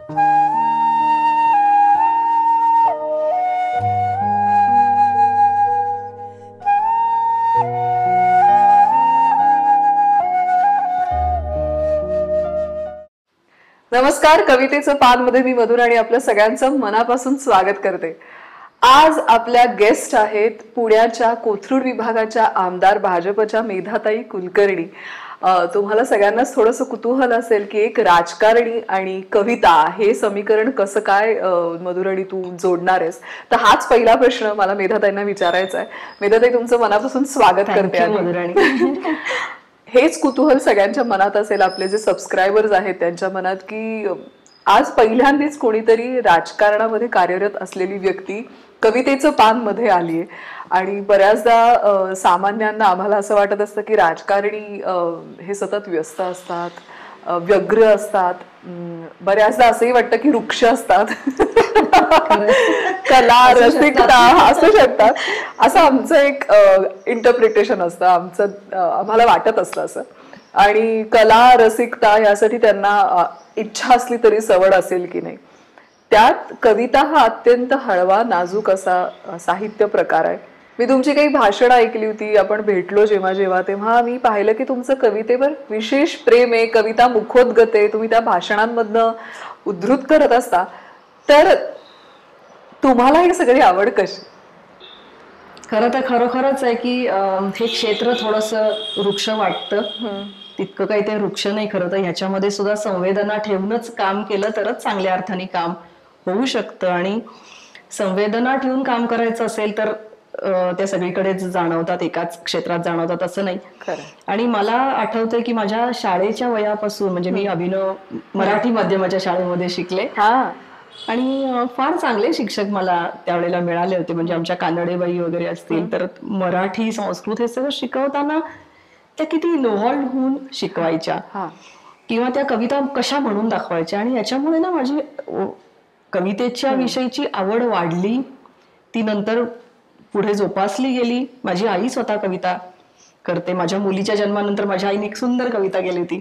नमस्कार, कवितेचं पान मध्ये मी मधुर आणि आपल्या सगळ्यांचं मनापासून स्वागत करते. आज आपल्या गेस्ट आहेत पुण्याच्या कोथरूड विभागाच्या आमदार भाजपच्या मेधाताई कुलकर्णी. तुम्हाला सगळ्यांनाच थोडंसं कुतूहल असेल की एक राजकारणी आणि कविता हे समीकरण कसं काय मधुर आणि तू जोडणार आहेस. तर हाच पहिला प्रश्न मला मेधाताईंना विचारायचा आहे. मेधाताई, तुमचं मनापासून स्वागत करते. हेच कुतूहल सगळ्यांच्या मनात असेल, आपले जे सबस्क्रायबर्स आहेत त्यांच्या मनात, की आज पहिल्यांदाच कोणीतरी राजकारणामध्ये कार्यरत असलेली व्यक्ती कवितेचं पान मध्ये आलीये. आणि बऱ्याचदा सामान्यांना आम्हाला असं वाटत असतं की राजकारणी हे सतत व्यस्त असतात, व्यग्र असतात, बऱ्याचदा असंही वाटतं की वृक्ष असतात, कला रसिकता असू शकतात, असं आमचं एक इंटरप्रिटेशन असतं, आम्हाला वाटत असतं असं. आणि कला रसिकता यासाठी त्यांना इच्छा असली तरी सवड असेल की नाही. त्यात कविता हा अत्यंत हळवा नाजूक असा साहित्य प्रकार आहे. मी तुमची काही भाषणं ऐकली होती, आपण भेटलो जेव्हा तेव्हा मी पाहिलं की तुमचं कवितेवर विशेष प्रेम आहे, कविता मुखोद्गत आहे, तुम्ही त्या भाषणांमधनं उद्धृत करत असता. तर तुम्हाला ही सगळी आवड कशी? खरं तर खरोखरच आहे की हे क्षेत्र थोडंसं वृक्ष वाटतं, तितकं काही ते वृक्ष नाही. खरं तर ह्याच्यामध्ये सुद्धा संवेदना ठेवूनच काम केलं तरच चांगल्या अर्थाने काम होऊ शकतं. आणि संवेदना ठेवून काम करायचं असेल तर त्या सगळीकडेच जाणवतात, एकाच क्षेत्रात जाणवतात असं नाही. आणि मला आठवतंय की माझ्या शाळेच्या वयापासून, म्हणजे मी अभिनव मराठी माध्यमाच्या शाळेमध्ये शिकले आणि फार चांगले शिक्षक मला त्यावेळेला मिळाले होते. म्हणजे आमच्या कानडेबाई वगैरे असतील तर मराठी संस्कृत हे सगळं शिकवताना त्या किती इन्व्हॉल्व होऊन शिकवायच्या किंवा त्या कविता कशा म्हणून दाखवायच्या. आणि याच्यामुळे ना माझी कवितेच्या विषयीची आवड वाढली, ती नंतर पुढे जोपासली गेली. माझी आई स्वतः कविता करते. माझ्या मुलीच्या जन्मानंतर माझ्या आईने एक सुंदर कविता केली होती.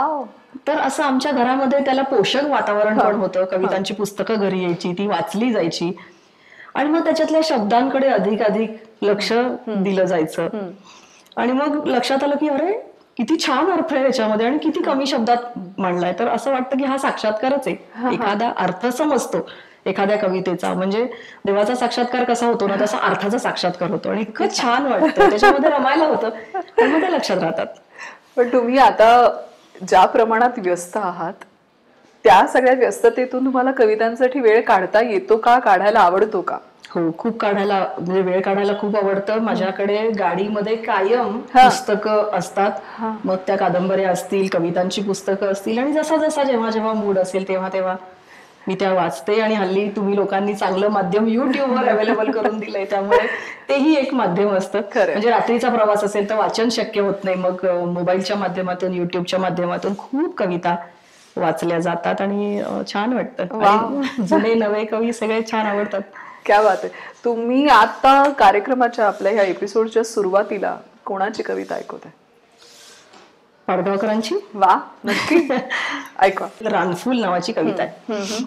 तर असं आमच्या घरामध्ये त्याला पोषक वातावरण पण होतं. कवितांची पुस्तकं घरी यायची, ती वाचली जायची आणि मग त्याच्यातल्या शब्दांकडे अधिक लक्ष दिलं जायचं. आणि मग लक्षात आलं की अरे किती छान अर्थ आहे याच्यामध्ये आणि किती कमी शब्दात मांडलाय. तर असं वाटतं की हा साक्षात्कारच आहे. एखादा अर्थ समजतो एखाद्या कवितेचा, म्हणजे देवाचा साक्षात्कार कसा होतो ना तसा अर्थाचा साक्षात्कार होतो. आणि इतकं छान वाटतं, त्याच्यामध्ये रमायला होतं आणि मग ते लक्षात राहतात. पण तुम्ही आता ज्या प्रमाणात व्यस्त आहात त्या सगळ्या व्यस्ततेतून तुम्हाला कवितांसाठी वेळ काढता येतो का? काढायला आवडतो का? हो, खूप काढायला, म्हणजे वेळ काढायला खूप आवडतं. माझ्याकडे गाडीमध्ये कायम पुस्तकं असतात. मग त्या कादंबऱ्या असतील, कवितांची पुस्तकं असतील आणि जसा जेव्हा मूड असेल तेव्हा मी त्या वाचते. आणि हल्ली तुम्ही लोकांनी चांगलं माध्यम युट्यूबवर अवेलेबल करून दिलंय, त्यामुळे तेही एक माध्यम असतं. म्हणजे रात्रीचा प्रवास असेल तर वाचन शक्य होत नाही, मग मोबाईलच्या माध्यमातून, युट्यूबच्या माध्यमातून खूप कविता वाचल्या जातात आणि छान वाटतं. जुने नवे कवी सगळे छान आवडतात. क्या बात आहे. तुम्ही आता कार्यक्रमाच्या आपल्या ह्या एपिसोडच्या सुरुवातीला कोणाची कविता ऐकवत आहे? पाडगावकरांची. वा, नक्की ऐका. रानफूल नावाची कविता आहे.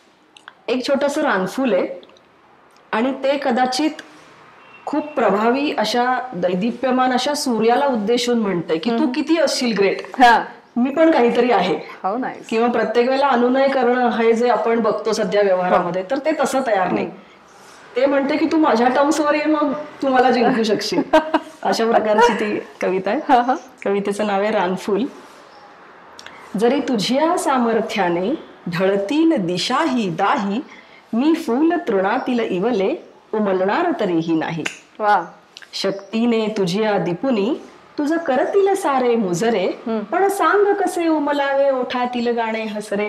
एक छोटस रानफूल आहे आणि ते कदाचित खूप प्रभावी अशा दैदिप्यमान अशा सूर्याला उद्देशून म्हणतंय की तू किती असशील ग्रेट, मी पण काहीतरी आहे. किंवा प्रत्येक वेळेला अनुनय करणं हे जे आपण बघतो सध्या व्यवहारामध्ये, तर ते तसं तयार नाही. ते म्हणते की तू माझ्या टर्म्सवर ये, मग तू मला जिंकू शकशील. अशा प्रकारची ती कविता आहे. कवितेचं नाव आहे रानफूल. जरी तुझ्या सामर्थ्याने ढळतील दिशाही दाही, मी फूल तृणातील इवले उमलणार तरीही नाही. शक्तीने तुझ्या दिपुनी तुझं करतील सारे मुजरे, पण सांग कसे उमलावे ओठातील गाणे हसरे.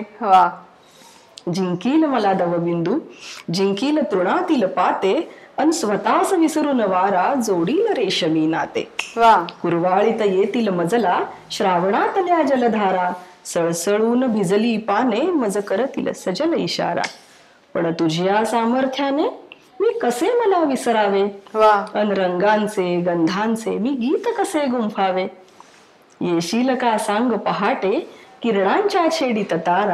जिंकील मला दवबिंदू, जिंकील तृणातील पाते, अन स्वतःच विसरून वारा जोडील रेशमी नाते. कुरवाळीत येतील मजला श्रावणातल्या जलधारा, सळसळून भिजली पाने मज करतील सजल इशारा. पण तुझ्या सामर्थ्याने मी कसे मला विसरावे, अन रंगांचे गंधांचे मी गीत कसे गुंफावे. येशील का सांग पहाटे किरणांच्या छेडीत तारा,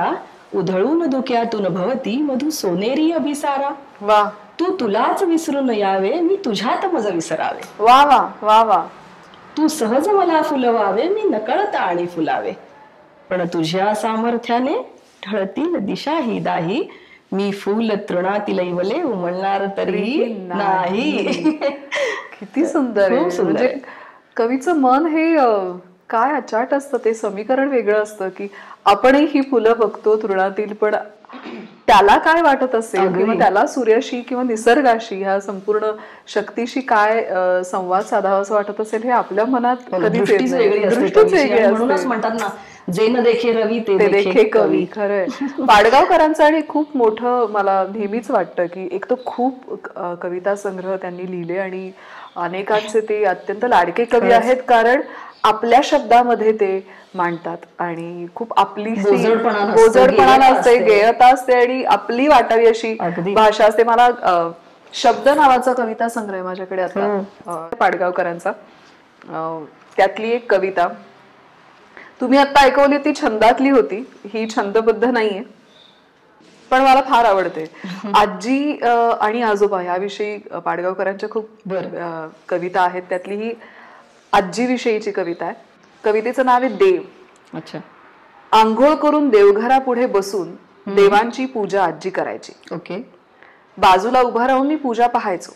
उधळून धुक्यातून भवती मधु सोनेरी अभिसारा. वा तू तुलाच विसरून यावे मी तुझ्यात मज विसरावे. वा वा वा वा. तू सहज मला फुलवावे मी नकळत आणि फुलावे. पण तुझ्या सामर्थ्याने ढळतील दिशा ही दाही. मी फुल तृणातील इवले उमलणार तरी नाही. किती सुंदर आहे. म्हणजे कवीचं मन हे काय अचाट असतं. ते समीकरण वेगळं असतं की आपणही ही फुलं बघतो तृणातील, पण त्याला काय वाटत असेल किंवा त्याला सूर्याशी किंवा निसर्गाशी ह्या संपूर्ण शक्तीशी काय संवाद साधावा असं वाटत असेल हे आपल्या मनात कधीच येत नाही. दृष्टीच वेगळी म्हणूनच म्हणतात ना, जे न देखे रवी ते देखे कवी. खरंय. पाडगावकरांचं आणि खूप मोठं मला नेहमीच वाटतं की एक तर खूप कविता संग्रह त्यांनी लिहिले आणि अनेकांचे ते अत्यंत लाडके कवी आहेत, कारण आपल्या शब्दामध्ये ते मांडतात आणि खूप आपली बोजडपणा असते, गेयता असते आणि आपली वाटावी अशी भाषा असते. मला शब्द नावाचा कविता संग्रह माझ्याकडे आता पाडगावकरांचा, त्यातली एक कविता तुम्ही आता ऐकवली ती छंदातली होती, ही छंदबद्ध नाहीये पण मला फार आवडते. आजी आणि आजोबा याविषयी पाडगावकरांच्या खूप कविता आहेत, त्यातली ही आजी विषयीची कविता आहे. कवितेचं नाव आहे देव. अच्छा. आंघोळ करून देवघरापुढे बसून देवांची पूजा आजी करायची. ओके. बाजूला उभा राहून मी पूजा पाहायचो.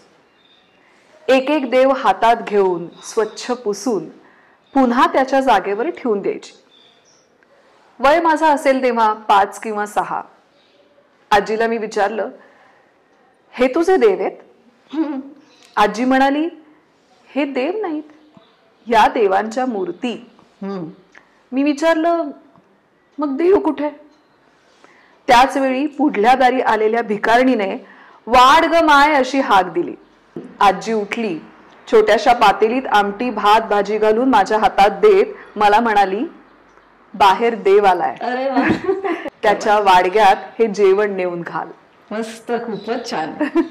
एक एक देव हातात घेऊन स्वच्छ पुसून पुन्हा त्याच्या जागेवर ठेवून द्यायची. वय माझा असेल तेव्हा 5 किंवा 6. आजीला मी विचारलं, हे तुझे देव आहेत? आजी म्हणाली, हे देव नाहीत, या देवांच्या मूर्ती. मी विचारलं, मग देव कुठे? त्याच वेळी पुढल्या दारी आलेल्या भिकारणीने वाढ ग माय अशी हाक दिली. आजी उठली, छोट्याशा पातेलीत आमटी भात भाजी घालून माझ्या हातात देत मला म्हणाली, बाहेर देव आलाय, त्याच्या वाडग्यात हे जेवण नेऊन घाल. मस्त, खूपच छान.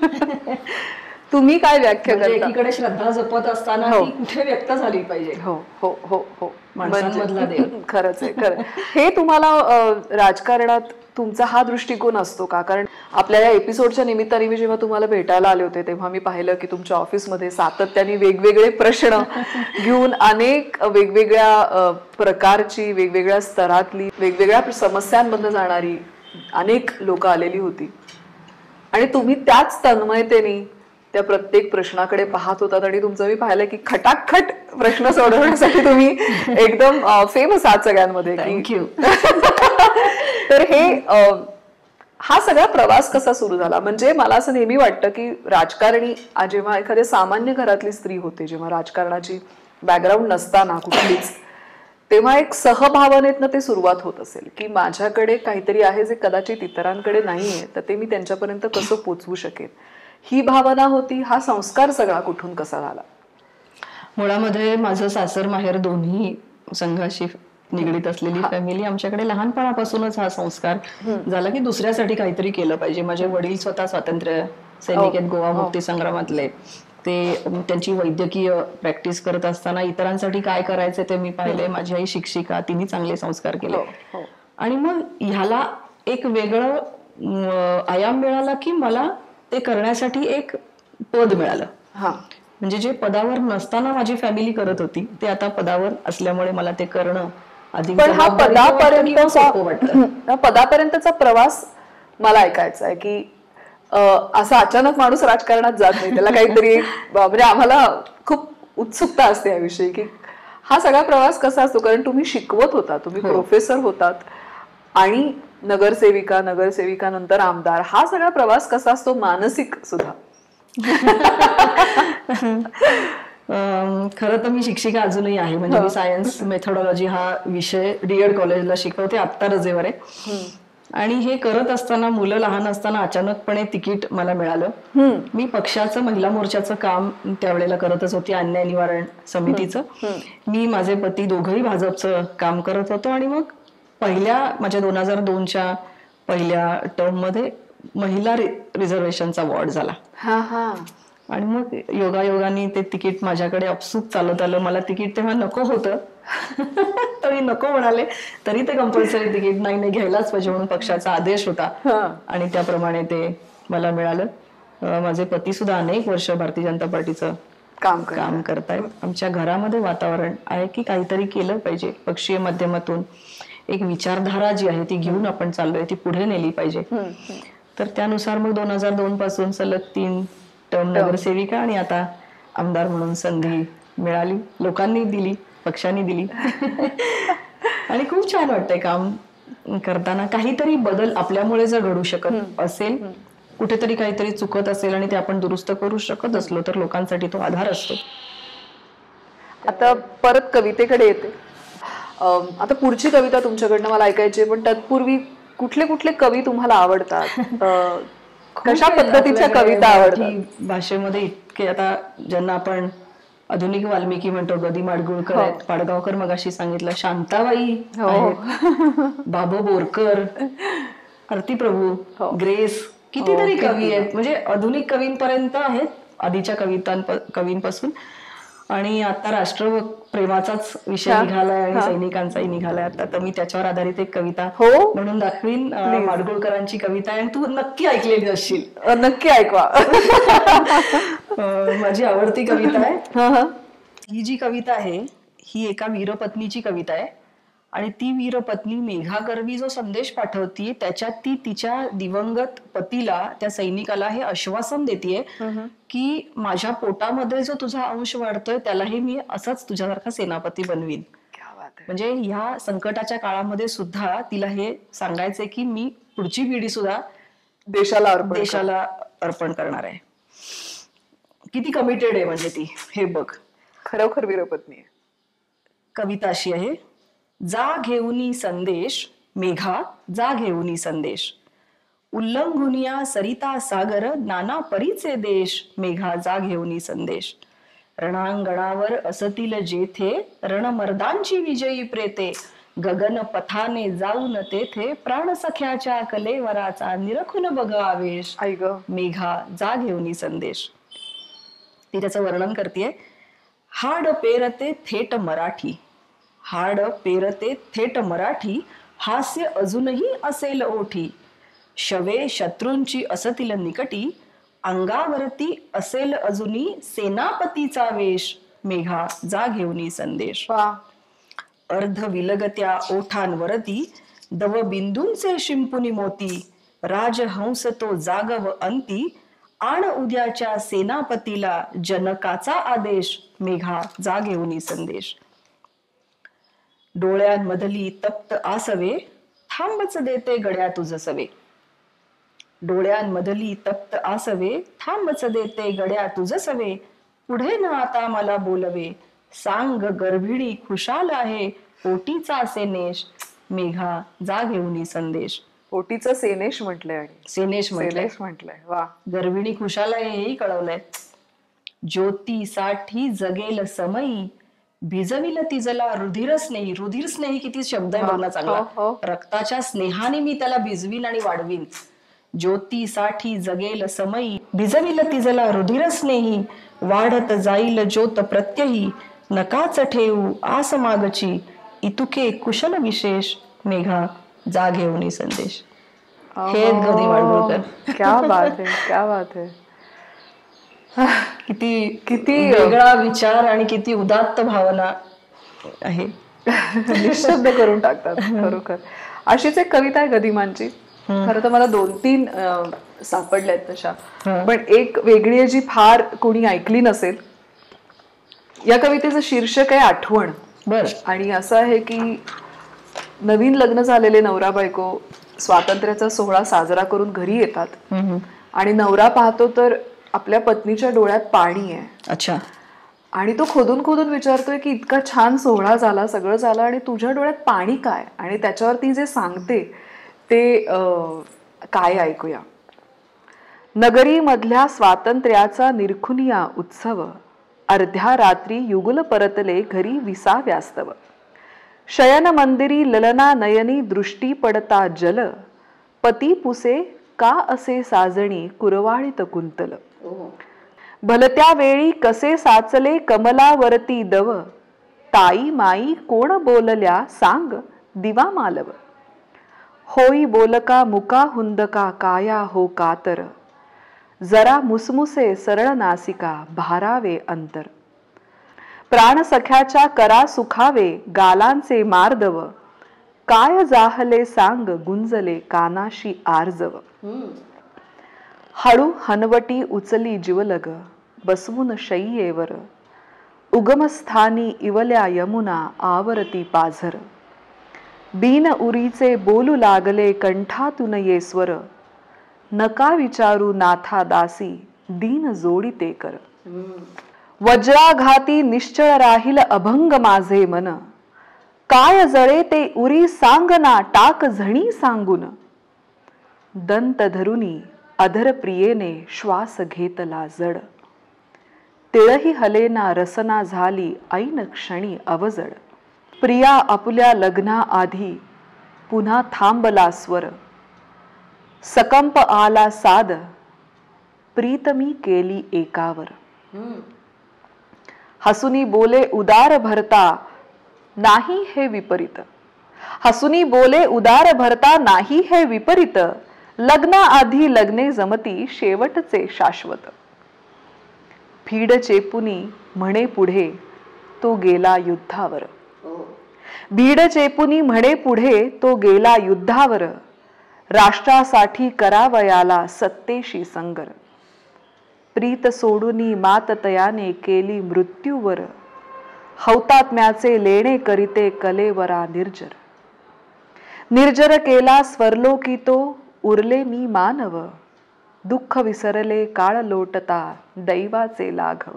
तुम्ही काय व्याख्या करता? एकीकडे श्रद्धा जपत असताना ती कुठे व्यक्त झाली पाहिजे. हो हो हो हो. माणसांमधला देव. खरंच आहे, खरं. हे तुम्हाला राजकारणात तुमचा हा दृष्टिकोन असतो का? कारण आपल्या या एपिसोडच्या निमित्ताने मी जेव्हा तुम्हाला भेटायला आले होते तेव्हा मी पाहिलं की तुमच्या ऑफिसमध्ये सातत्याने वेगवेगळे प्रश्न घेऊन अनेक वेगवेगळ्या प्रकारची, वेगवेगळ्या स्तरातली, वेगवेगळ्या समस्यांमधून जाणारी अनेक लोक आलेली होती आणि तुम्ही त्याच तन्मयतेने त्या प्रत्येक प्रश्नाकडे पाहत होतात आणि तुमचं मी पाहिलं की खटाखट प्रश्न सोडवण्यासाठी तुम्ही एकदम फेमस आहात सगळ्यांमध्ये. थँक्यू. तर हे हा सगळा प्रवास कसा सुरू झाला? म्हणजे मला असं नेहमी वाटतं की राजकारणी जेव्हा एखाद्या सामान्य घरातली स्त्री होते, जेव्हा राजकारणाची बॅकग्राऊंड नसताना कुठलीच, तेव्हा एक सहभावनेतनं ते सुरुवात होत असेल की माझ्याकडे काहीतरी आहे जे कदाचित इतरांकडे नाहीये, तर ते मी त्यांच्यापर्यंत कसं पोचवू शकेन, ही भावना होती. हा संस्कार सगळा कुठून कसा झाला? मुळामध्ये माझं सासर माहेर दोन्ही संघाशी निगडीत असलेली फॅमिली. आमच्याकडे लहानपणापासूनच हा संस्कार झाला की दुसऱ्यासाठी काहीतरी केलं पाहिजे. माझे वडील स्वतः स्वातंत्र्य सैनिक आहेत, गोवा मुक्ती संग्रामातले. ते त्यांची वैद्यकीय प्रॅक्टिस करत असताना इतरांसाठी काय करायचं ते मी पाहिले. माझी आई शिक्षिका, तिने चांगले संस्कार केले आणि मग ह्याला एक वेगळं आयाम मिळाला की मला ते करण्यासाठी एक पद मिळालं. म्हणजे जे पदावर नसताना माझी फॅमिली करत होती ते आता पदावर असल्यामुळे मला ते करणं अधिक. पण हा पदापर्यंतचा प्रवास मला ऐकायचा आहे की असा अचानक माणूस राजकारणात जात नाही, त्याला काहीतरी, म्हणजे आम्हाला खूप उत्सुकता असते याविषयी की हा सगळा प्रवास कसा असतो. कारण तुम्ही शिकवत होता, तुम्ही प्रोफेसर होतात आणि नगरसेविका नंतर आमदार, हा सगळा प्रवास कसा असतो मानसिक सुद्धा? खरं तर मी शिक्षिका अजूनही आहे. म्हणजे मी सायन्स मेथोडॉलॉजी हा विषय डीएड कॉलेजला शिकवते, आत्ता रजेवर आहे. आणि हे करत असताना, मुलं लहान असताना अचानकपणे तिकीट मला मिळालं. मी पक्षाचं, महिला मोर्चाचं काम त्यावेळेला करतच होती, अन्याय निवारण समितीचं. मी, माझे पती दोघंही भाजपचं काम करत होतो आणि मग माझ्या 2002च्या पहिल्या टर्म मध्ये महिला रिझर्वेशनचा वॉर्ड झाला. आणि मग योगायोगाने ते तिकीट माझ्याकडे अपसूक चालत आलं. मला तिकीट तेव्हा नको होतं तर मी नको म्हणाले, तरी ते कंपल्सरी तिकीट नाही घ्यायलाच पाहिजे म्हणून पक्षाचा आदेश होता आणि त्याप्रमाणे ते मला मिळालं. माझे पती सुद्धा अनेक वर्ष भारतीय जनता पार्टीचं काम करतायत. आमच्या घरामध्ये वातावरण आहे की काहीतरी केलं पाहिजे, पक्षीय माध्यमातून एक विचारधारा जी आहे ती घेऊन आपण चाललोय, ती पुढे नेली पाहिजे. तर त्यानुसार मग 2002 पासून सलग 3 टर्म नगरसेविका आणि आता आमदार म्हणून संधी मिळाली, लोकांनी दिली, पक्षांनी दिली. आणि खूप छान वाटतंय काम करताना. काहीतरी बदल आपल्यामुळे जर घडू शकत असेल, कुठेतरी काहीतरी चुकत असेल आणि ते आपण दुरुस्त करू शकत असलो तर लोकांसाठी तो आधार असतो. आता परत कवितेकडे येते. आता पुढची कविता तुमच्याकडनं मला ऐकायची आहे, पण तत्पूर्वी कुठले कुठले कवी तुम्हाला आवडतात? कशा पद्धतीच्या कविता आवडतात? भाषेमध्ये इतके आता ज्यांना आपण आधुनिक वाल्मिकी म्हणतो, गदी माडगुळकर आहेत, पाडगावकर मगाशी सांगितलं, शांताबाई आहेत, बाबू बोरकर, आरती प्रभू, ग्रेस, कितीतरी कवी आहेत. म्हणजे आधुनिक कवींपर्यंत आहेत, आधीच्या कवींपासून. आणि आता राष्ट्रप्रेमाचाच विषय निघालाय आणि सैनिकांचाही निघालाय आता, तर मी त्याच्यावर आधारित एक कविता म्हणून दाखवीन. माडगुळकरांची कविता आहे, तू नक्की ऐकलेली असशील. नक्की ऐकवा. माझी आवडती कविता आहे ही. जी कविता आहे ही एका वीरपत्नीची कविता आहे आणि ती वीरपत्नी मेघागर्वी जो संदेश पाठवतीये त्याच्यात ती तिच्या दिवंगत पतीला, त्या सैनिकाला हे आश्वासन देतीये की माझ्या पोटामध्ये जो तुझा अंश वाढतोय त्यालाही मी असाच तुझ्यासारखा सेनापती बनवीन. म्हणजे ह्या संकटाच्या काळामध्ये सुद्धा तिला हे सांगायचंय की मी पुढची पिढी सुद्धा देशाला अर्पण करणार आहे. किती कमिटेड आहे म्हणजे ती, हे बघ. खरोखर वीरपत्नी आहे. कविता अशी आहे. जा घेऊनी संदेश मेघा, जा घेऊनी संदेश, उल्लंघुनिया सरिता सागर, नाना परीचे देश, मेघा जा घेऊनी संदेश. रणांगणावर असतील जेथे रणमर्दांची विजयी प्रेते, गगन पथाने जाऊन तेथे प्राणसख्याच्या कलेवराचा निरखून बघ आवेश. मेघा जा घेऊनी संदेश. ती त्याचं वर्णन करतेय. हाड पेरते थेट मराठी, हाड पेरते थेट मराठी, हास्य अजूनही असेल ओठी, शवे शत्रूंची असतील निकटी, अंगावरती असेल अजूनी सेनापतीचा वेश, मेघा जा घेऊनी संदेश. अर्ध विलगत्या ओठांवरती दव बिंदूंचे शिंपुनी मोती, राजहंस तो जागव अंती, आण उद्याच्या सेनापतीला जनकाचा आदेश, मेघा जा घेऊनी संदेश. डोळ्यांमधली तप्त आसवे, थांबच देते गड्या तुझ सवे, डोळ्यांमधली तप्त आसवे, थांबच देते गड्या तुझ सवे, पुढे न आता मला बोलवे, सांग गर्भिणी खुशाल आहे, पोटीचा सेनेश, मेघा जा घेऊनी संदेश. पोटीचं सेनेश म्हटलंय आणि सेनेश म्हटलंय. वा. गर्भिणी खुशाल आहे हेही कळवलंय. ज्योतीसाठी जगेल समयी, भिजविल तिजला रुधिर स्नेही. रुधिर स्नेही किती शब्द आहे बघा चांगला. रक्ताच्या स्नेहाने मी त्याला भिजवीन आणि वाढवीन. ज्योतीसाठी जगेल समयी, भिजविल तिजला रुधिर स्नेही, वाढत जाईल ज्योत प्रत्यही, नकाच ठेवू आस मागची, इतुके कुशल विशेष, मेघा जा घेऊनी संदेश. हे गदी माडगुळकर. क्या बात है, क्या बात है. किती किती वेगळा विचार आणि किती उदात्त भावना आहे. निशब्द करून टाकतात खरोखर. अशीच एक कविता आहे गदिमांची. खरं तर मला 2-3 सापडल्यात तशा, पण एक वेगळी आहे जी फार कोणी ऐकली नसेल. या कवितेचं शीर्षक आहे आठवण. आणि असं आहे की नवीन लग्न झालेले नवरा बायको स्वातंत्र्याचा सोहळा साजरा करून घरी येतात आणि नवरा पाहतो तर आपल्या पत्नीच्या डोळ्यात पाणी आहे. अच्छा. आणि तो खोदून खोदून विचारतोय की इतका छान सोहळा झाला, सगळं झालं, आणि तुझ्या डोळ्यात पाणी काय? आणि त्याच्यावर ती जे सांगते ते काय ऐकूया. नगरी मधल्या स्वातंत्र्याचा निरखुनिया उत्सव, अर्ध्या रात्री युगुल परतले घरी विसाव्यास्तव, शयन मंदिरी ललना नयनी दृष्टी पडता जल, पती पुसे का असे साजणी कुरवाळीत कुंतल, भलत्या वेळी कसे साचले कमलावरती दव, ताई माई कोण बोलल्या सांग दिवा मालव. होई बोलका मुका हुंदका काया हो कातर. जरा मुसमुसे सरळ नासिका भारावे अंतर. प्राण सख्याच्या करा सुखावे गालांचे मार्दव. काय जाहले सांग गुंजले कानाशी आर्जव. हळू हनवटी उचली जिवलग बसवून शय्येवर. उगमस्थानी इवल्या यमुना आवरती पाझर. बिन उरीचे बोलू लागले कंठातून ये स्वर. नका विचारू नाथा दासी दीन जोडिते कर. वज्राघाती निश्चळ राहील अभंग माझे मन. काय जळे ते उरी सांगना टाक झणी सांगून. दंत धरुनी अधर प्रियेने श्वास घेतला जड. तिळही हलेना रसना झाली ऐन क्षणी अवजड. प्रिया आपुल्या लग्ना आधी पुन्हा थांबला स्वर. सकंप आला साद प्रीतमी केली एकावर. हसुनी बोले उदार भरता नाही हे विपरीत. हसुनी बोले उदार भरता नाही हे विपरीत. लग्ना आधी लग्ने जमती शेवटचे शाश्वत. फीड चेपुनी म्हणे पुढे तो गेला युद्धावर. भीड चेपुनी म्हणे पुढे तो गेला युद्धावर. राष्ट्रासाठी करावयाला सत्तेशी संगर. प्रीत सोडूनी माततयाने केली मृत्यूवर. हौतात्म्याचे लेणे करीते कलेवरा निर्जर. निर्जर केला स्वरलोकी तो उरले मी मानव. दुःख विसरले काळ लोटता दैवाचे लाघव.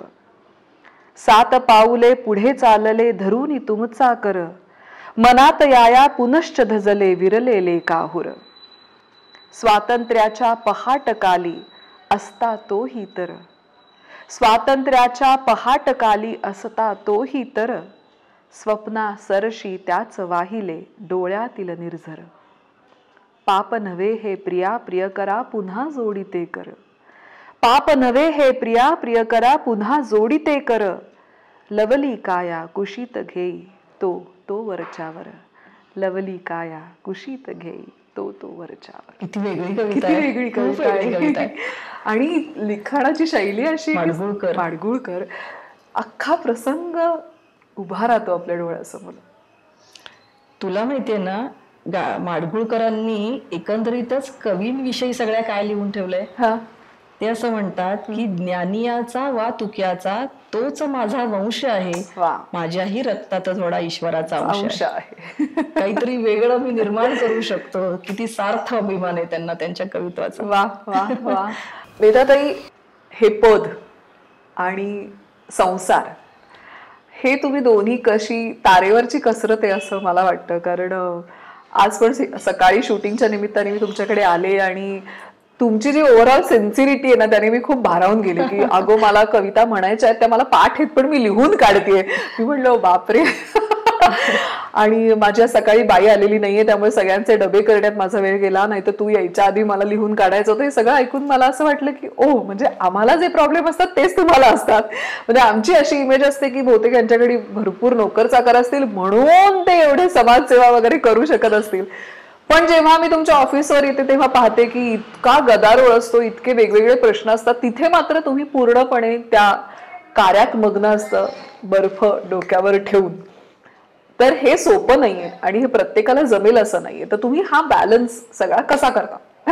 7 पाऊले पुढे चालले धरूनी तुमचा कर. मनात याया पुनश्च धजले विरलेले काहुर. स्वातंत्र्याच्या पहाटकाली असता तोही तर. स्वातंत्र्याच्या पहाटकाली असता तोही तर. स्वप्ना सरशी त्याच वाहिले डोळ्यातील निर्झर. पाप नव्हे हे प्रिया प्रियकरा पुन्हा जोडिते कर. पाप नव्हे हे प्रिया प्रियकरा पुन्हा जोडिते कर. लवली काया कुशीत घेई तो तो वरच्यावर. लवली काया कुशीत घेई तो तो वरच्यावर. किती वेगळी किती कविता आहे. वेगळी खूप कविता वेगळी कविता आहे. आहे. आणि लिखाणाची शैली अशी माडगुळकर. माडगुळकर अख्खा प्रसंग उभा राहतो आपल्या डोळ्यासमोर. तुला माहितीये ना माडगुळकरांनी एकंदरीतच कवींविषयी सगळ्या काय लिहून ठेवलंय. ते असं म्हणतात की ज्ञानियाचा वा तुक्याचा तोच माझा वंश आहे. माझ्याही रक्तात थोडा ईश्वराचा अंश आहे. काहीतरी वेगळं मी निर्माण करू शकतो. किती सार्थ अभिमान आहे त्यांना त्यांच्या कवित्वाचा. वा वा वा. वेदाताई, हे पद आणि संसार हे तुम्ही दोन्ही कशी तारेवरची कसरत आहे असं मला वाटतं. कारण आज पण सकाळी शूटिंगच्या निमित्ताने मी तुमच्याकडे आले आणि तुमची जी ओव्हरऑल सिन्सिरिटी आहे ना त्याने मी खूप भारावून गेले की अगो मला कविता म्हणायच्या आहेत त्या मला पाठ आहेत पण मी लिहून काढतेय. मी म्हणलं बापरे. आणि माझ्या सकाळी बाई आलेली नाहीये त्यामुळे सगळ्यांचे डबे करण्यात माझा वेळ गेला. नाही तर तू यायच्या आधी मला लिहून काढायचं होतं. हे सगळं ऐकून मला असं वाटलं की ओ म्हणजे आम्हाला जे प्रॉब्लेम असतात तेच तुम्हाला असतात. म्हणजे आमची अशी इमेज असते की बहुतेक यांच्याकडे भरपूर नोकर चाकर असतील म्हणून ते एवढे समाजसेवा वगैरे करू शकत असतील. पण जेव्हा मी तुमच्या ऑफिसवर येते तेव्हा पाहते की इतका गदारोळ असतो, इतके वेगवेगळे प्रश्न असतात. तिथे मात्र तुम्ही पूर्णपणे त्या कार्यात मग्न असतं बर्फ डोक्यावर ठेवून. तर हे सोपं नाहीये आणि हे प्रत्येकाला जमेल असं नाहीये. तर तुम्ही हा बॅलन्स सगळा कसा करता?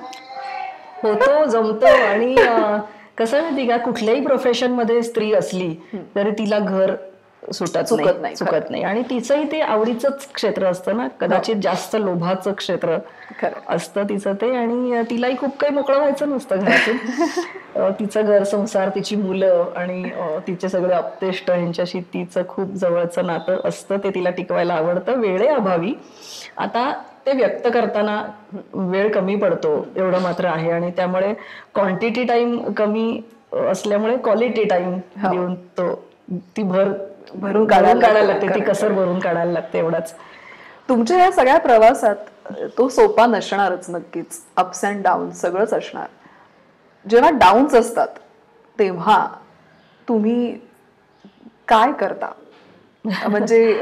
होतो, जमतो. आणि कसं माहिती का कुठल्याही प्रोफेशन मध्ये स्त्री असली तरी तिला घर चुकत नाही. आणि तिचंही ते आवडीचंच क्षेत्र असतं ना. कदाचित जास्त लोभाचं क्षेत्र असतं तिचं ते. आणि तिलाही खूप काही मोकळं व्हायचं नसतं घरातून. तिचं घर संसार, तिची मुलं आणि तिचे सगळे अपतेष्ट यांच्याशी तिचं खूप जवळचं नातं असतं. ते तिला टिकवायला आवडतं वेळेअभावी. आता ते व्यक्त करताना वेळ कमी पडतो एवढं मात्र आहे. आणि त्यामुळे क्वांटिटी टाइम कमी असल्यामुळे क्वालिटी टाइम देऊन ती भरून काढायला लागते. ती कसर भरून काढायला लागते. एवढाच. तुमच्या या सगळ्या प्रवासात तो सोपा नसणारच नक्कीच. अप्स अँड डाऊन सगळंच असणार. जेव्हा डाऊन्स असतात तेव्हा तुम्ही काय करता? म्हणजे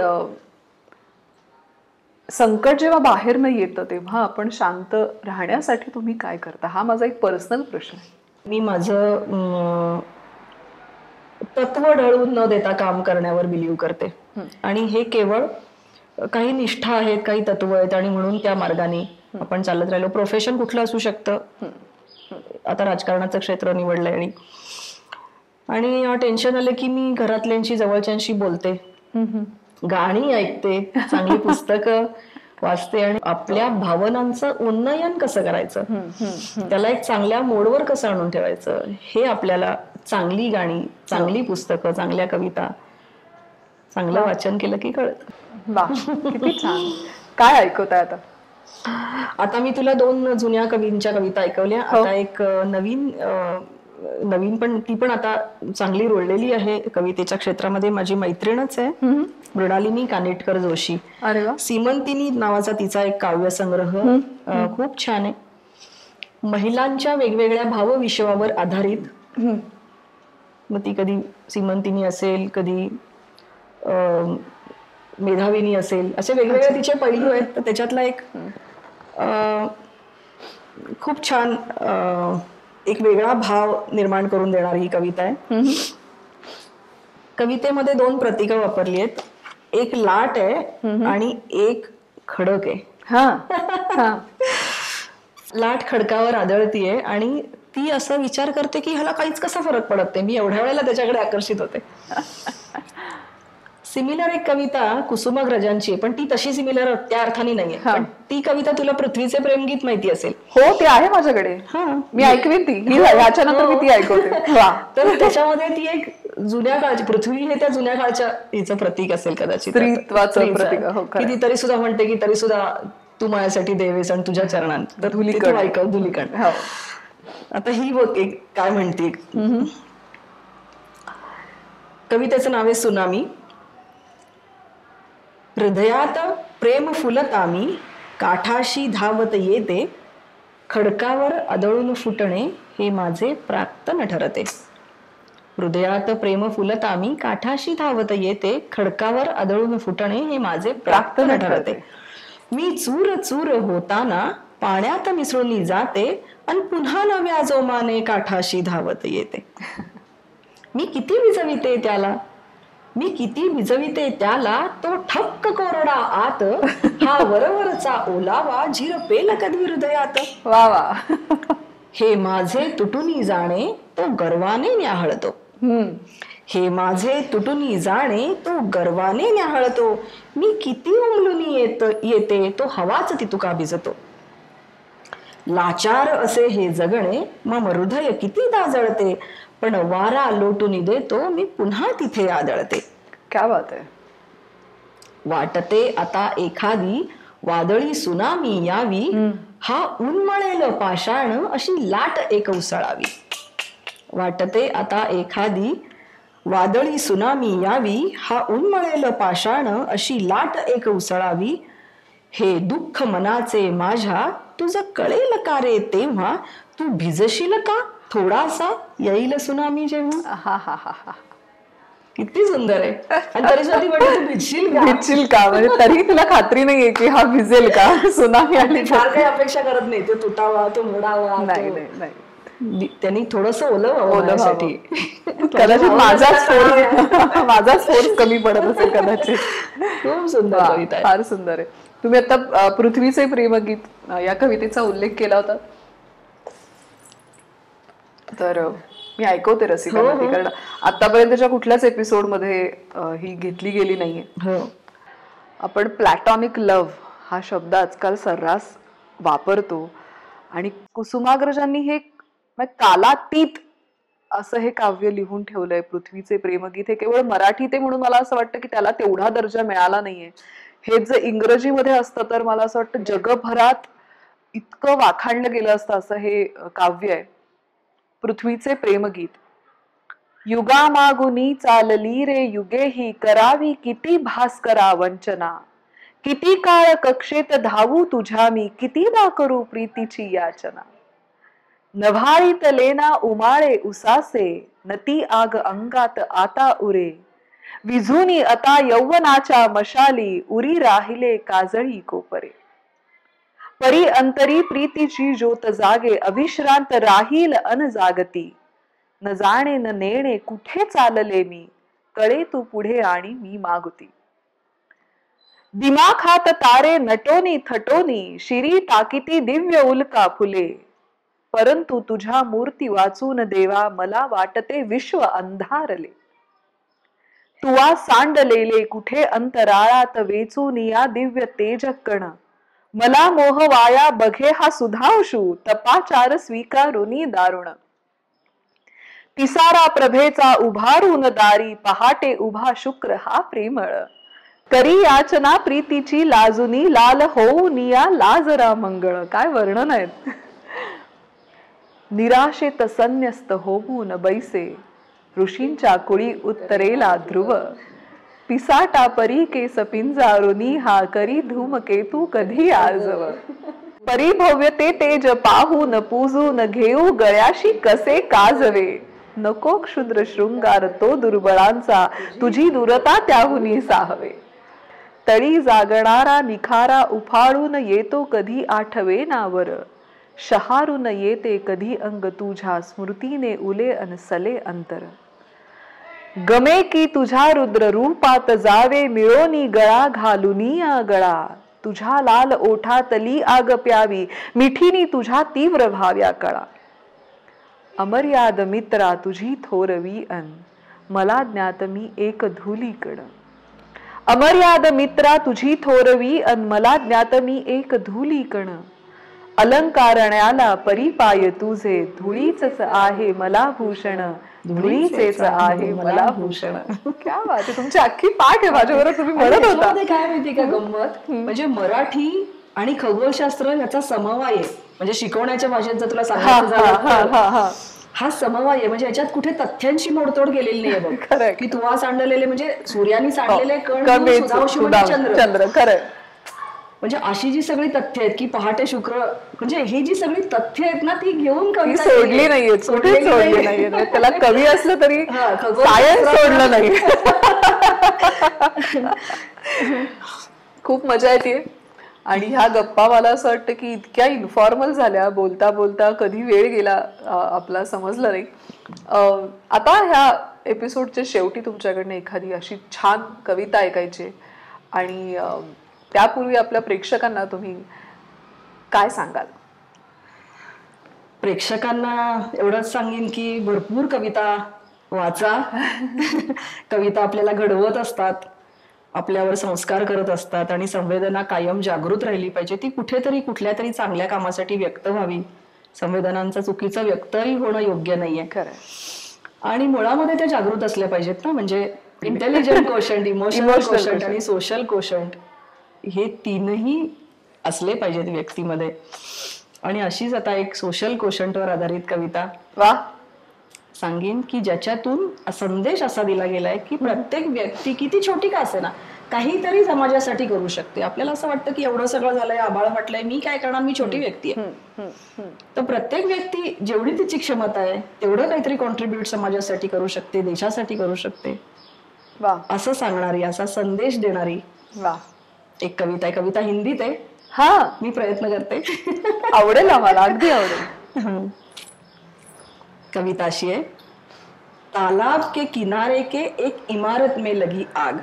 संकट जेव्हा बाहेर न येतं तेव्हा आपण शांत राहण्यासाठी तुम्ही काय करता, हा माझा एक पर्सनल प्रश्न आहे. मी माझं तत्व ढळून न देता काम करण्यावर बिलीव्ह करते. आणि हे केवळ काही निष्ठा आहेत, काही तत्व आहेत आणि म्हणून त्या मार्गाने आपण चालत राहिलो. प्रोफेशन कुठलं असू शकतं, आता राजकारणाचं क्षेत्र निवडलंय आणि टेन्शन आलं की मी घरातल्यांशी जवळच्यांशी बोलते, गाणी ऐकते, चांगली पुस्तकं वाचते आणि आपल्या भावनांचं उन्नयन कसं करायचं, त्याला एक चांगल्या मोडवर कसं आणून ठेवायचं, हे आपल्याला चांगली गाणी, चांगली पुस्तकं, चांगल्या कविता, चांगलं वाचन केलं की कळत. वा, किती छान. काय ऐकवताय आता? आता मी तुला 2 जुन्या कवींच्या कविता ऐकवल्या. आता एक नवीन पण, ती पण आता चांगली रुळलेली आहे कवितेच्या क्षेत्रामध्ये, माझी मैत्रीणच आहे, मृणालिनी कानेटकर जोशी. अरे वा. सीमंतिनी नावाचा तिचा एक काव्यसंग्रह खूप छान आहे. महिलांच्या वेगवेगळ्या भावविश्वावर आधारित. मग ती कधी सीमंतिनी असेल, कधी मेधाविनी असेल, असे वेगवेगळे तिचे पैलू आहेत. तर त्याच्यातला एक खूप छान एक वेगळा भाव निर्माण करून देणारी ही कविता आहे. कवितेमध्ये 2 प्रतीकं वापरली आहेत. एक लाट आहे आणि एक खडक आहे. लाट खडकावर आदळतीये आणि ती असं विचार करते की ह्याला काहीच कसा फरक पडत नाही, मी एवढ्या वेळेला त्याच्याकडे आकर्षित होते. सिमिलर एक कविता कुसुमाग्रजांची आहे, पण ती तशी सिमिलर त्या अर्थाने नाहीये. पण ती कविता तुला पृथ्वीचे प्रेमगीत माहिती असेल? हो, ते आहे माझ्याकडे. मी ऐकवीन ती, ह्याच्यानंतर मी ती ऐकवते. तर त्याच्यामध्ये ती एक जुन्या काळची पृथ्वी हे त्या जुन्या काळच्या हिचं प्रतीक असेल कदाचित, स्त्रीत्वाचं प्रतीक. की ती तरी सुद्धा म्हणते की तरी सुद्धा तू माझ्यासाठी देवेस आणि तुझ्या चरणात धुलीकण ऐकव धुलीकण. आता ही बघ काय म्हणते. कवितेचं नाव आहे सुनामी. हृदयात प्रेम फुलतामी काठाशी धावत येते, खडकावर आदळून फुटणे हे माझे प्राक्तन ठरते. हृदयात प्रेम फुलतामी काठाशी धावत येते, खडकावर आदळून फुटणे हे माझे प्राक्तन ठरते. मी चूर चूर होताना पाण्यात मिसळून जाते आणि पुन्हा नव्या जोमाने काठाशी धावत येते. मी किती विजविते त्याला, मी किती भिजविते त्याला, तो ठपक कोरडा आत, हा वरवरचा ओलावा झिरपेल कधी हृदयात. वा वा. हे माझे तुटुनी जाणे तो गर्वाने न्याहळतो, हे माझे तुटुनी जाणे तो गर्वाने न्याहळतो. मी किती उमलूनी येते तो हवाच तितुका भिजतो. लाचार असे हे जगणे मम हृदय किती दाजळते, पण वारा लोटून देतो मी पुन्हा तिथे आदळते. क्या बात आहे. वाटते आता एखादी वादळी सुनामी यावी, हा उन्मळेल पाषाण अशी लाट एक उसळावी. वाटते आता एखादी वादळी सुनामी यावी, हा उन्मळेल पाषाण अशी लाट एक उसळावी. हे दुःख मनाचे माझ्या तुझं कळेल का रे तेव्हा, तू भिजशील का थोडासा येईल सुनामी जेव्हा. हा हा हा हा. किती सुंदर आहे. आणि तरी सुद्धा ती म्हणते तू भिजशील का, म्हणजे तरी तुला खात्री नाहीये की हा भिजेल का. सुनामी आणि फार काही अपेक्षा करत नाही, तो तुटावा तो मोडावा. नाही नाही नाही, त्यांनी थोडस ओलवासाठी कदाचित माझाच फोर्स कमी पडत असेल कदाचित. खूप सुंदर कविता आहे, फार सुंदर आहे. तुम्ही आता पृथ्वीचे प्रेमगीत या कवितेचा उल्लेख केला होता, तर मी ऐकवते रसिकांना, कारण आतापर्यंतच्या कुठल्याच एपिसोड मध्ये ही घेतली गेली नाहीये. आपण प्लॅटॉनिक लव्ह हा शब्द आजकाल सर्रास वापरतो आणि कुसुमाग्रजांनी हे कालातीत असं हे काव्य लिहून ठेवलंय. पृथ्वीचे प्रेमगीत हे केवळ मराठीत आहे म्हणून मला असं वाटतं की त्याला तेवढा दर्जा मिळाला नाहीये. हे जर इंग्रजीमध्ये असतं तर मला असं वाटतं जगभरात इतकं वाखाणलं गेलं असतं असं हे काव्य आहे. पृथ्वीचे प्रेमगीत. युगामागुनी चालली रे युगे ही, करावी किती भास्करा वंचना, किती काळ कक्षेत धावू तुझ्या मी, कितीदा करू प्रीतीची याचना. नभाळीत लेना उमाळे उसासे, नती आग अंगात आता उरे, विझुनी आता यौवनाच्या मशाली उरी राहिले काजळी कोपरे. परी अंतरी प्रीतीची ज्योत जागे अविश्रांत राहील अनजागती. न जाणे न नेणे कुठे चालले मी कळे तू पुढे आणि मी मागुती. दिमाखात तारे नटोनी थटोनी शिरी टाकीती दिव्य उल्का फुले. परंतु तुझ्या मूर्ती वाचून देवा मला वाटते विश्व अंधारले. तुवा सांडलेले कुठे अंतराळात वेचून या दिव्य तेज कण. मला मोह वाया बघे हा सुधांशू तपाचार स्वीकारुनी दारुण. तिसारा प्रभेचा उभारून दारी पहाटे उभा शुक्र हा प्रेमळ. करी याचना प्रीतीची लाजुनी लाल होऊन या लाजरा मंगळ. काय वर्णन आहेत. निराशेत संन्यस्त होऊन बैसे ऋषींच्या कुळी उत्तरेला ध्रुव. पिसाटा परी केस पिंजारुनी हा करी धूमकेतू कधी आजव. परिभव्यते तेज पाहून पूजून घेऊ गळ्याशी कसे काजवे. नको क्षुद्र शृंगार तो दुर्बळांचा तुझी दूरता त्याहुनी साहवे. तळी जागणारा निखारा उफाळून येतो कधी आठवे नावर. शहारून येते कधी अंग तुझ्या स्मृतीने उले अनसले अंतर. गमे की तुझ्या रुद्र रूपात जावे मिळोनी गळा घालुनी गळा. तुझ्या लाल ओठातली आग प्यावी मिठीनी तुझ्या तीव्र भाव्या कळा. अमर्याद मित्रा तुझी थोरवी अन मला ज्ञात मी एक धुली कण. अमर्याद मित्रा तुझी थोरवी अन मला ज्ञात मी एक धुली कण. अलंकारण्याला परिपाय तुझे धुळीच आहे मला भूषण. धुळीचेच आहे मला भूषण. क्या बात आहे. तुमची अख्खी पाठ आहे माझ्याबरोबर तुम्ही म्हणत होता. काय माहिती का गंमत म्हणजे मराठी आणि खगोलशास्त्र याचा समवाय आहे. म्हणजे शिकवण्याच्या भाषेत जर तुला सांगायचं हा समवाय आहे. म्हणजे याच्यात कुठे तथ्यांची मोडतोड गेलेली नाही बघ. की तुवा सांडलेले म्हणजे सूर्याने सांडलेले कण चंद्र. खरं म्हणजे अशी जी सगळी तथ्य आहेत की पहाटे शुक्र म्हणजे ही जी सगळी तथ्य आहेत ना ती घेऊन कवी सोडली नाहीये. सोडली नाहीये. त्याला कवी असलं तरी सायन्स सोडलं नाही. खूप मजा येते. आणि ह्या गप्पा मला असं वाटतं की इतक्या इन्फॉर्मल झाल्या. बोलता बोलता कधी वेळ गेला आपला समजलं नाही. आता ह्या एपिसोडच्या शेवटी तुमच्याकडनं एखादी अशी छान कविता ऐकायची आणि त्यापूर्वी आपल्या प्रेक्षकांना तुम्ही काय सांगाल. प्रेक्षकांना एवढंच सांगेन की भरपूर कविता वाचा. कविता आपल्याला घडवत असतात, आपल्यावर संस्कार करत असतात आणि संवेदना कायम जागृत राहिली पाहिजे. ती कुठेतरी कुठल्या तरी चांगल्या कामासाठी व्यक्त व्हावी. संवेदनांचं चुकीचं व्यक्तही होणं योग्य नाहीये. खरं. आणि मुळामध्ये त्या जागृत असल्या पाहिजेत ना. म्हणजे इंटेलिजंट कोशंट, इमोशनल कोशंट आणि सोशल कोशंट हे तीनही असले पाहिजेत व्यक्तीमध्ये. आणि अशीच आता एक सोशल कोशंटवर आधारित कविता सांगेन की ज्याच्यातून संदेश असा दिला गेलाय की प्रत्येक व्यक्ती किती छोटी का असे ना काहीतरी समाजासाठी करू शकते. आपल्याला असं वाटतं की एवढं सगळं झालंय, आबाळ वाटलंय, मी काय करणार, मी छोटी व्यक्ती आहे. तर प्रत्येक व्यक्ती जेवढी तिची क्षमता आहे तेवढं काहीतरी कॉन्ट्रीब्युट समाजासाठी करू शकते, देशासाठी करू शकते असं सांगणारी, असा संदेश देणारी एक कविता आहे. कविता हिंदीत आहे. हा, मी प्रयत्न करते. आवडेल आम्हाला, अगदी आवडेल. कविता अशी है. तालाब के किनारे के एक इमारत में लगी आग.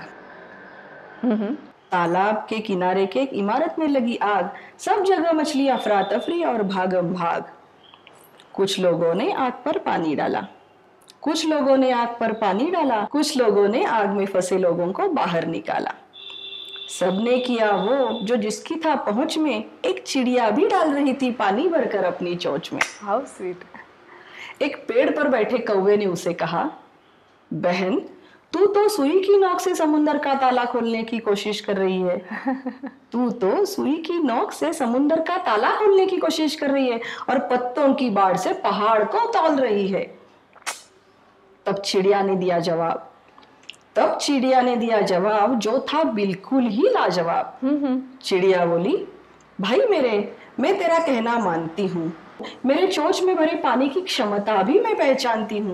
तालाब के किनारे के एक इमारत में लगी आग. सब जगह मछली अफरा तफरी और भागम भाग. कुछ लोगों ने आग पर पानी डाला, कुछ लोगों ने आग पर पानी डाला, कुछ लोगों ने आग में फंसे लोगों को बाहर निकाला. सबने किया वो जो जिसकी था पहुंच में. एक चिड़िया भी डाल रही थी पानी भरकर अपनी चोंच में. How sweet. एक पेड़ पर बैठे कौवे ने उसे कहा, बहन तू तो सुई की नोक से समुंदर का ताला खोलने की कोशिश कर रही है. तू तो सुई की नोक से समुंदर का ताला खोलने की कोशिश कर रही है और पत्तों की बाढ़ से पहाड़ को तौल रही है. तब चिड़िया ने दिया जवाब, तब चिड़िया ने दिया जवाब जो था बिल्कुल ही लाजवाब. चिड़िया बोली, भाई मेरे, मैं तेरा कहना मानती हूँ. मेरे चोंच में भरे पानी की क्षमता भी मैं पहचानती हूँ.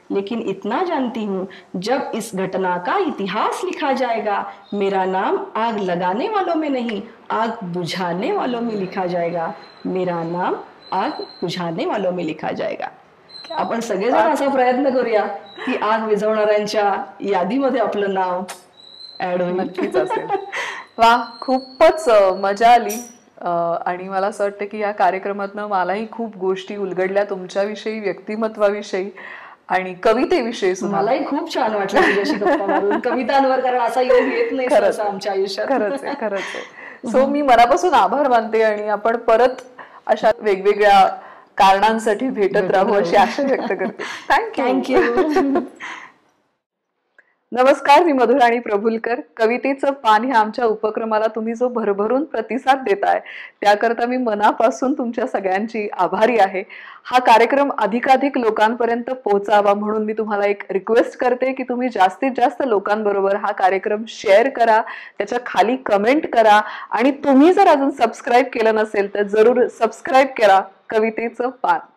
लेकिन इतना जानती हूँ, जब इस घटना का इतिहास लिखा जाएगा, मेरा नाम आग लगाने वालों में नहीं, आग बुझाने वालों में लिखा जाएगा. मेरा नाम आग बुझाने वालों में लिखा जाएगा. आपण सगळेजण असा प्रयत्न करूया की आग विझवणाऱ्यांच्या यादीमध्ये आपलं नाव ऍड होईल. नक्कीच असेल. वा, खूपच मजा आली. आणि मला असं वाटतं की या कार्यक्रमातनं मलाही खूप गोष्टी उलगडल्या तुमच्याविषयी, व्यक्तिमत्वाविषयी आणि कवितेविषयी सुद्धा. मलाही खूप छान वाटलं तुझ्याशी गप्पा मारून कवितांवर, कारण असा योग येत नाही सहसा आमच्या आयुष्यात. खरंच आहे, खरंच आहे. सो मी मनापासून आभार मानते आणि आपण परत अशा वेगवेगळ्या कारणांसाठी भेटत राहू अशी आशा व्यक्त करते. थँक्यू. नमस्कार, मी मधुराणी प्रभुलकर. कवितेचं पान ह्या आमच्या उपक्रमाला तुम्ही जो भरभरून प्रतिसाद देताय त्याकरता मी मनापासून तुमच्या सगळ्यांची आभारी आहे. हा कार्यक्रम अधिकाधिक लोकांपर्यंत पोहोचावा म्हणून मी तुम्हाला एक रिक्वेस्ट करते की तुम्ही जास्तीत जास्त लोकांबरोबर हा कार्यक्रम शेअर करा, त्याच्या खाली कमेंट करा आणि तुम्ही जर अजून सबस्क्राईब केलं नसेल तर जरूर सबस्क्राईब करा कवितेचं पान.